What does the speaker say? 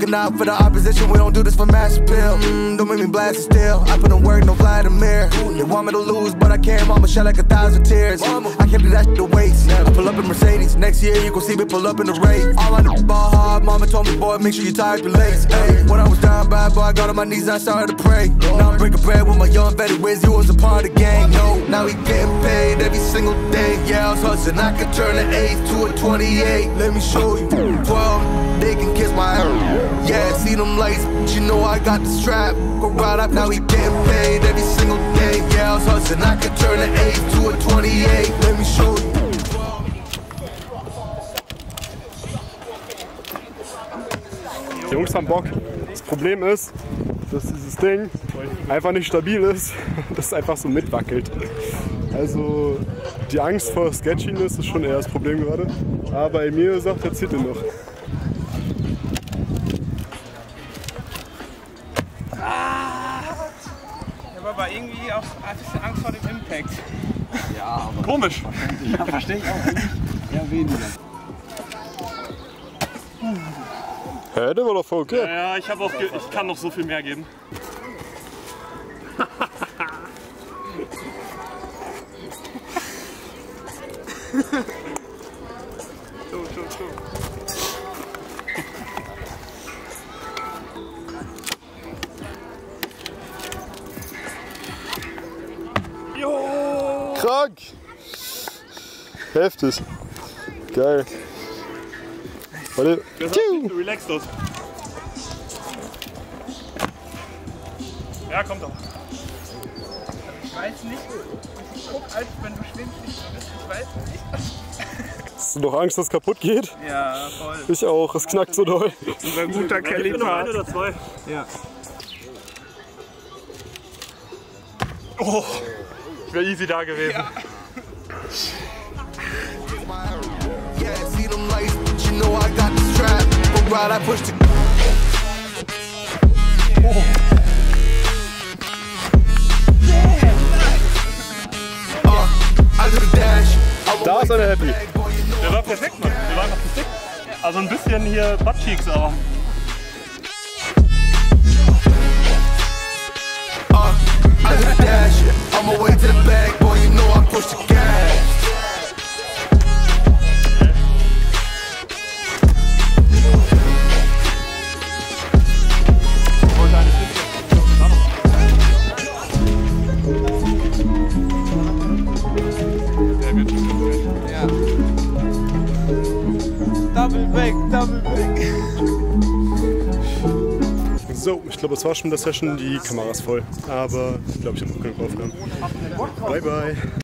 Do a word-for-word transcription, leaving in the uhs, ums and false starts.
looking out for the opposition, we don't do this for mass appeal. Mm, don't make me blast it still. I put in work, no Vladimir. They want me to lose, but I can't. Mama shed like a thousand tears. I can't do that shit to waste. I pull up in Mercedes. Next year you gon' see me pull up in the race. All I know is ball hard. Mama told me, boy, make sure you tie up your legs. Hey, when I was down bad, boy, I got on my knees and I started to pray. Now I'm breaking bread with my young vet. Wiz, you was a part of the gang. No, now he getting paid every single day. Yeah, I was hustling. I could turn an eight to a twenty-eight. Let me show you. twelve, they can kiss my ass. Yeah, see them lights, but you know I got the strap. Go right up, now he getting paid every single day. Yeah, I was hustling. I could turn an eight to a twenty-eight. Let me show you. Die Jungs haben Bock. Das Problem ist, dass dieses Ding einfach nicht stabil ist, dass es einfach so mitwackelt. Also die Angst vor Sketchiness ist schon eher das Problem gerade. Aber Emilio sagt, er zieht ihn noch. Ah, ich habe aber irgendwie auch ein bisschen Angst vor dem Impact. Ja, aber komisch. Ja, verstehe ich auch nicht. Eher weniger. Hä, der war doch voll okay. Ja, ja, ich, hab auch ge ich kann noch so viel mehr geben. So, so, so. Jo! Krank! Heftig. Geil. Warte. Das sieht relaxed aus. Ja, kommt doch. Ich weiß nicht, ich guck, als wenn du schwimmst, nicht bist, ich weiß nicht. Hast du noch Angst, dass es kaputt geht? Ja, voll. Ich auch, es knackt so doll. Unser guter Kelly noch ein oder zwei. Ja. Oh, ich wäre easy da gewesen. Ja. Yeah, see them lights, but you know I got the strap. Go right, I push the. Oh. Da ist einer happy. Der war perfekt, Mann. Der war einfach perfekt. Also ein bisschen hier Buttcheeks, aber. I do the dash, on my way to the bag, boy, you know I push the gas. Ja. Double back, double back. So, ich glaube, das war schon mit der Session. Die Kamera ist voll. Aber ich glaube, ich habe noch genug Aufnahmen. Bye, bye.